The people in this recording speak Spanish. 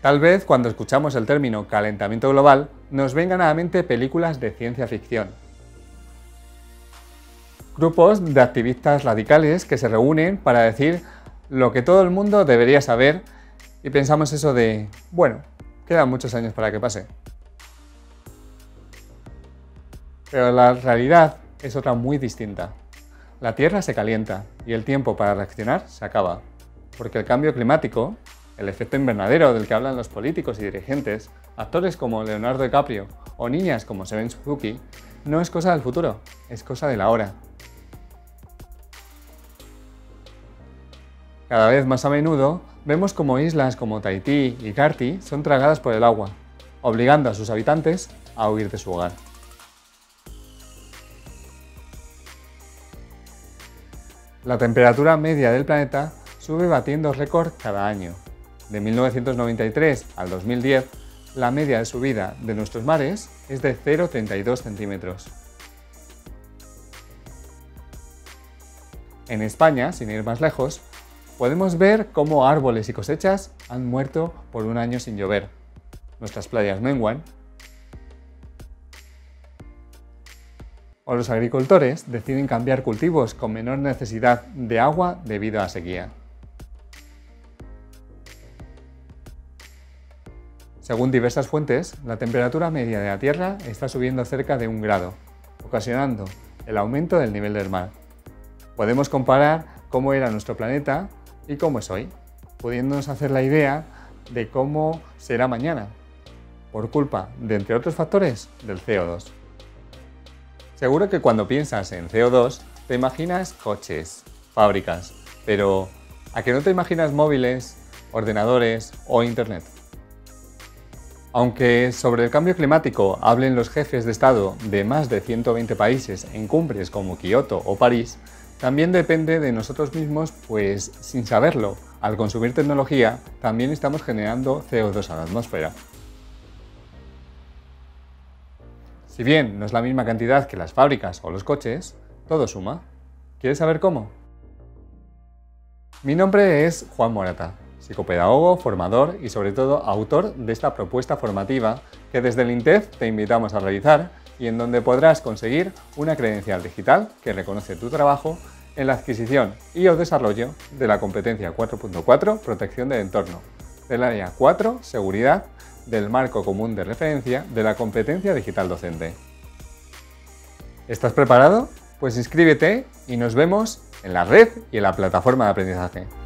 Tal vez cuando escuchamos el término calentamiento global nos vengan a la mente películas de ciencia ficción. Grupos de activistas radicales que se reúnen para decir lo que todo el mundo debería saber y pensamos eso de, bueno, quedan muchos años para que pase. Pero la realidad es otra muy distinta. La Tierra se calienta y el tiempo para reaccionar se acaba, porque el cambio climático, el efecto invernadero del que hablan los políticos y dirigentes, actores como Leonardo DiCaprio o niñas como Seven Suzuki, no es cosa del futuro, es cosa de la hora. Cada vez más a menudo vemos como islas como Tahití y Karti son tragadas por el agua, obligando a sus habitantes a huir de su hogar. La temperatura media del planeta sube batiendo récord cada año. De 1993 al 2010, la media de subida de nuestros mares es de 0,32 centímetros. En España, sin ir más lejos, podemos ver cómo árboles y cosechas han muerto por un año sin llover. Nuestras playas menguan. O los agricultores deciden cambiar cultivos con menor necesidad de agua debido a la sequía. Según diversas fuentes, la temperatura media de la Tierra está subiendo cerca de 1 grado, ocasionando el aumento del nivel del mar. Podemos comparar cómo era nuestro planeta y cómo es hoy, pudiéndonos hacer la idea de cómo será mañana, por culpa de, entre otros factores, del CO2. Seguro que cuando piensas en CO2 te imaginas coches, fábricas, pero ¿a que no te imaginas móviles, ordenadores o internet? Aunque sobre el cambio climático hablen los jefes de Estado de más de 120 países en cumbres como Kioto o París, también depende de nosotros mismos, pues sin saberlo, al consumir tecnología también estamos generando CO2 a la atmósfera. Si bien no es la misma cantidad que las fábricas o los coches, todo suma. ¿Quieres saber cómo? Mi nombre es Juan Morata, psicopedagogo, formador y sobre todo autor de esta propuesta formativa que desde el INTEF te invitamos a realizar y en donde podrás conseguir una credencial digital que reconoce tu trabajo en la adquisición y o desarrollo de la competencia 4.4 Protección del entorno, del área 4 Seguridad, del marco común de referencia de la competencia digital docente. ¿Estás preparado? Pues inscríbete y nos vemos en la red y en la plataforma de aprendizaje.